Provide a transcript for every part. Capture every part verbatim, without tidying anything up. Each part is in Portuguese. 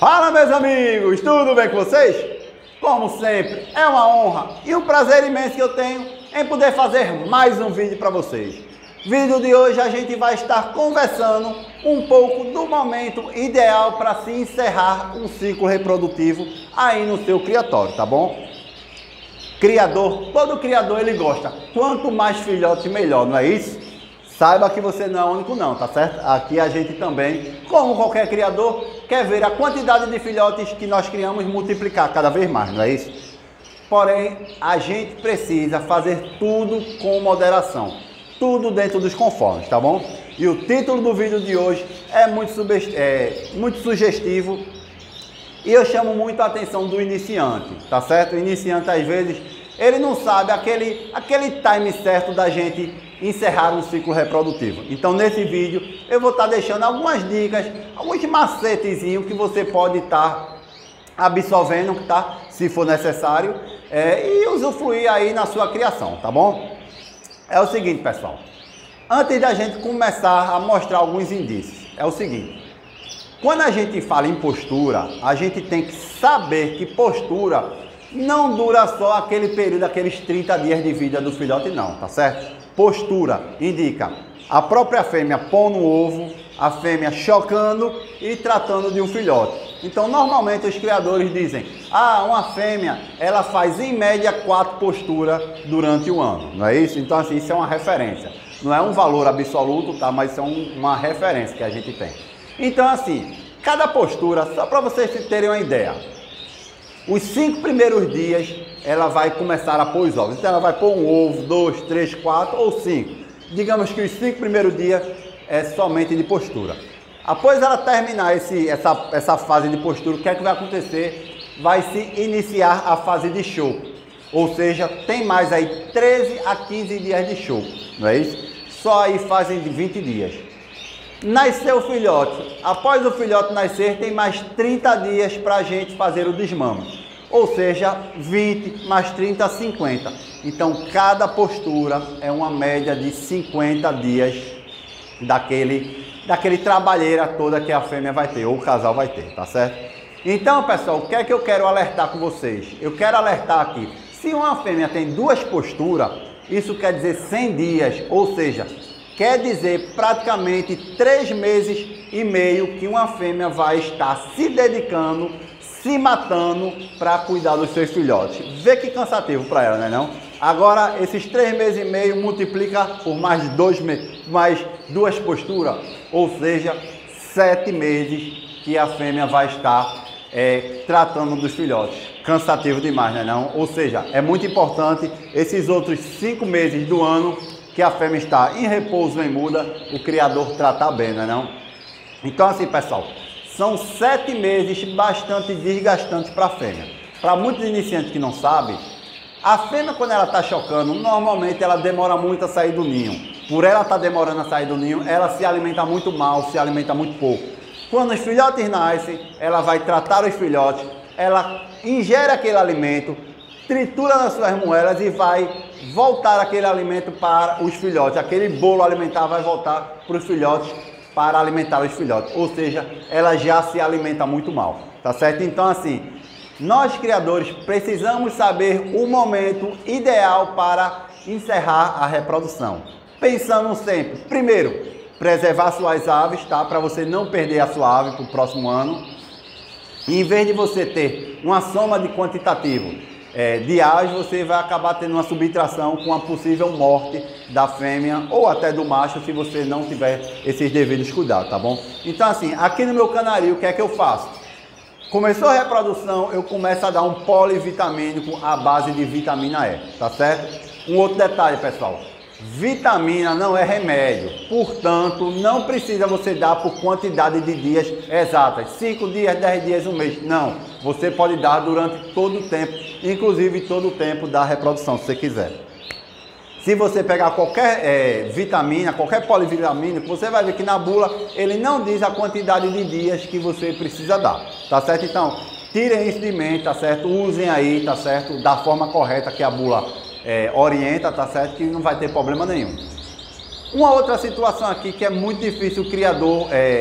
Fala, meus amigos, tudo bem com vocês? Como sempre, é uma honra e um prazer imenso que eu tenho em poder fazer mais um vídeo para vocês. Vídeo de hoje a gente vai estar conversando um pouco do momento ideal para se encerrar um ciclo reprodutivo aí no seu criatório, tá bom? Criador, todo criador ele gosta, quanto mais filhotes melhor, não é isso? Saiba que você não é o único não, tá certo? Aqui a gente também, como qualquer criador, quer ver a quantidade de filhotes que nós criamos multiplicar cada vez mais, não é isso? Porém, a gente precisa fazer tudo com moderação, tudo dentro dos conformes, tá bom? E o título do vídeo de hoje é muito, é, muito sugestivo e eu chamo muito a atenção do iniciante, tá certo? O iniciante, às vezes, ele não sabe aquele, aquele time certo da gente encerrar um ciclo reprodutivo. Então, nesse vídeo, eu vou estar deixando algumas dicas, alguns macetezinhos que você pode estar absorvendo, tá? Se for necessário, é, e usufruir aí na sua criação, tá bom? É o seguinte, pessoal. Antes da gente começar a mostrar alguns indícios, é o seguinte. Quando a gente fala em postura, a gente tem que saber que postura não dura só aquele período, aqueles trinta dias de vida do filhote, não, tá certo? Postura indica a própria fêmea pondo o ovo, a fêmea chocando e tratando de um filhote. Então, normalmente os criadores dizem, ah, uma fêmea, ela faz em média quatro posturas durante o ano, não é isso? Então, assim, isso é uma referência. Não é um valor absoluto, tá? Mas isso é um, uma referência que a gente tem. Então, assim, cada postura, só para vocês terem uma ideia, os cinco primeiros dias ela vai começar a pôr os ovos. Então ela vai pôr um ovo, dois, três, quatro ou cinco. Digamos que os cinco primeiros dias é somente de postura. Após ela terminar esse, essa, essa fase de postura, o que é que vai acontecer? Vai se iniciar a fase de choco. Ou seja, tem mais aí treze a quinze dias de choco, não é isso? Só aí fazem de vinte dias. Nasceu o filhote. Após o filhote nascer, tem mais trinta dias para a gente fazer o desmame. Ou seja, vinte mais trinta, cinquenta. Então, cada postura é uma média de cinquenta dias daquele, daquele trabalheira toda que a fêmea vai ter, ou o casal vai ter, tá certo? Então, pessoal, o que é que eu quero alertar com vocês? Eu quero alertar aqui, se uma fêmea tem duas posturas, isso quer dizer cem dias, ou seja, quer dizer praticamente três meses e meio que uma fêmea vai estar se dedicando, se matando para cuidar dos seus filhotes. Vê que cansativo para ela, né não? Agora, esses três meses e meio multiplica por mais dois meses, mais duas posturas, ou seja, sete meses que a fêmea vai estar é, tratando dos filhotes. Cansativo demais, né não? Ou seja, é muito importante esses outros cinco meses do ano que a fêmea está em repouso em muda, o criador tratar bem, não é não? Então assim, pessoal, são sete meses bastante desgastantes para a fêmea. Para muitos iniciantes que não sabem, a fêmea quando ela está chocando, normalmente ela demora muito a sair do ninho. Por ela estar tá demorando a sair do ninho, ela se alimenta muito mal, se alimenta muito pouco. Quando os filhotes nascem, ela vai tratar os filhotes, ela ingere aquele alimento, tritura nas suas moelas e vai voltar aquele alimento para os filhotes. Aquele bolo alimentar vai voltar para os filhotes, para alimentar os filhotes. Ou seja, ela já se alimenta muito mal, tá certo? Então, assim, nós criadores precisamos saber o momento ideal para encerrar a reprodução. Pensando sempre, primeiro, preservar suas aves, tá? Para você não perder a sua ave para o próximo ano. E em vez de você ter uma soma de quantitativo É, de aves, você vai acabar tendo uma subtração com a possível morte da fêmea ou até do macho se você não tiver esses devidos cuidados, tá bom? Então assim, aqui no meu canaril, o que é que eu faço? Começou a reprodução, eu começo a dar um polivitamínico à base de vitamina E, tá certo? Um outro detalhe, pessoal, vitamina não é remédio, portanto, não precisa você dar por quantidade de dias exatas, cinco dias, dez dias, um mês, não. Você pode dar durante todo o tempo, inclusive todo o tempo da reprodução, se você quiser. Se você pegar qualquer é, vitamina, qualquer polivitamínico, você vai ver que na bula ele não diz a quantidade de dias que você precisa dar, tá certo? Então, tirem isso de mente, tá certo? Usem aí, tá certo? Da forma correta que a bula é, orienta, tá certo? Que não vai ter problema nenhum. Uma outra situação aqui que é muito difícil o criador é,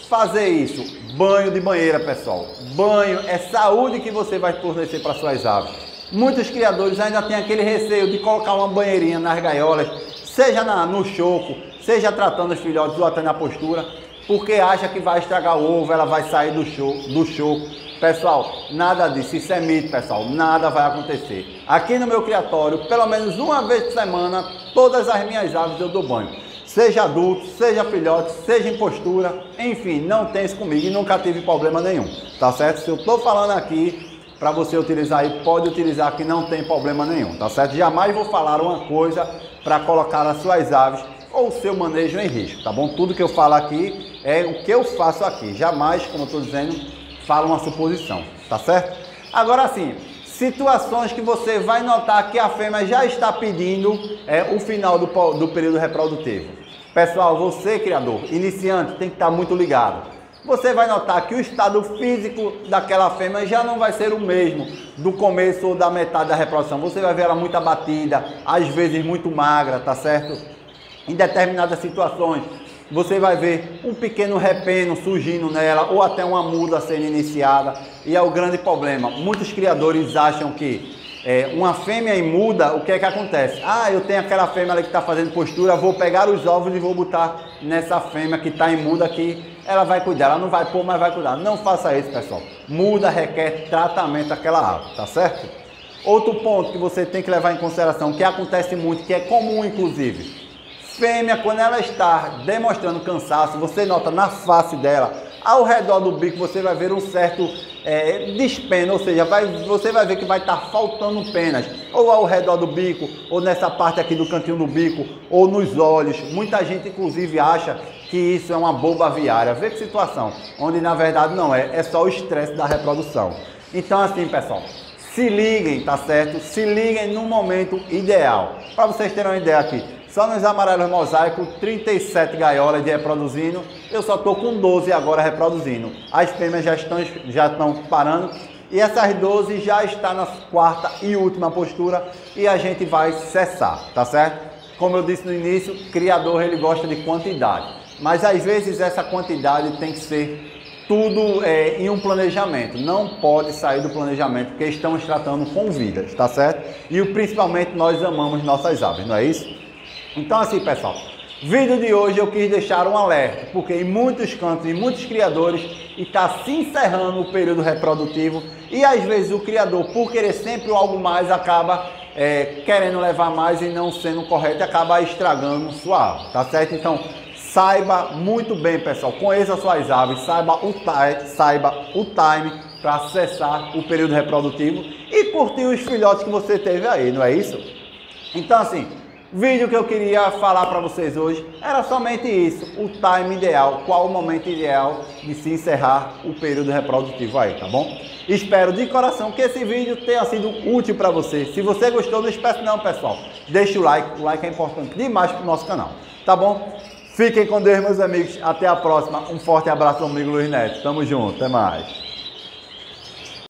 fazer isso? Banho de banheira, pessoal. Banho é saúde que você vai fornecer para suas aves. Muitos criadores ainda têm aquele receio de colocar uma banheirinha nas gaiolas, seja na, no choco, seja tratando os filhotes ou até na postura, porque acha que vai estragar o ovo, ela vai sair do choco, do choco. Pessoal, nada disso, isso é mito, pessoal, nada vai acontecer. Aqui no meu criatório, pelo menos uma vez por semana, todas as minhas aves eu dou banho. Seja adulto, seja filhote, seja em postura, enfim, não tem isso comigo e nunca tive problema nenhum, tá certo? Se eu tô falando aqui para você utilizar aí, pode utilizar que não tem problema nenhum, tá certo? Jamais vou falar uma coisa para colocar as suas aves ou o seu manejo em risco, tá bom? Tudo que eu falo aqui é o que eu faço aqui, jamais, como eu tô dizendo, falo uma suposição, tá certo? Agora sim, situações que você vai notar que a fêmea já está pedindo é, o final do, do período reprodutivo. Pessoal, você criador, iniciante, tem que estar muito ligado. Você vai notar que o estado físico daquela fêmea já não vai ser o mesmo do começo ou da metade da reprodução. Você vai ver ela muito abatida, às vezes muito magra, tá certo? Em determinadas situações, você vai ver um pequeno repeno surgindo nela ou até uma muda sendo iniciada. E é o grande problema. Muitos criadores acham que é, uma fêmea em muda, o que é que acontece? Ah, eu tenho aquela fêmea ali que está fazendo postura, vou pegar os ovos e vou botar nessa fêmea que está em muda aqui. Ela vai cuidar, ela não vai pôr, mas vai cuidar. Não faça isso, pessoal. Muda requer tratamento daquela ave, tá certo? Outro ponto que você tem que levar em consideração, que acontece muito, que é comum inclusive. Fêmea, quando ela está demonstrando cansaço, você nota na face dela, ao redor do bico, você vai ver um certo é, despeno, ou seja, vai, você vai ver que vai estar faltando penas, ou ao redor do bico, ou nessa parte aqui do cantinho do bico, ou nos olhos. Muita gente, inclusive, acha que isso é uma bomba aviária. Vê que situação, onde na verdade não é, é só o estresse da reprodução. Então assim, pessoal, se liguem, tá certo? Se liguem no momento ideal. Para vocês terem uma ideia aqui, só nos amarelos mosaico, trinta e sete gaiolas de reproduzindo, eu só estou com doze agora reproduzindo. As fêmeas já estão, já estão parando e essas doze já estão na quarta e última postura e a gente vai cessar, tá certo? Como eu disse no início, criador ele gosta de quantidade, mas às vezes essa quantidade tem que ser tudo é, em um planejamento, não pode sair do planejamento, porque estamos tratando com vidas, tá certo? E principalmente nós amamos nossas aves, não é isso? Então assim, pessoal, vídeo de hoje eu quis deixar um alerta, porque em muitos cantos, em muitos criadores, está se encerrando o período reprodutivo e às vezes o criador, por querer sempre algo mais, acaba é, querendo levar mais e não sendo correto e acaba estragando sua ave, tá certo? Então, saiba muito bem, pessoal, conheça suas aves, saiba o, saiba o time para acessar o período reprodutivo e curtir os filhotes que você teve aí, não é isso? Então assim, vídeo que eu queria falar para vocês hoje era somente isso, o time ideal, qual o momento ideal de se encerrar o período reprodutivo aí, tá bom? Espero de coração que esse vídeo tenha sido útil para você. Se você gostou, não esquece não, pessoal. Deixa o like, o like é importante demais para o nosso canal, tá bom? Fiquem com Deus, meus amigos. Até a próxima. Um forte abraço do amigo Luiz Neto. Tamo junto. Até mais.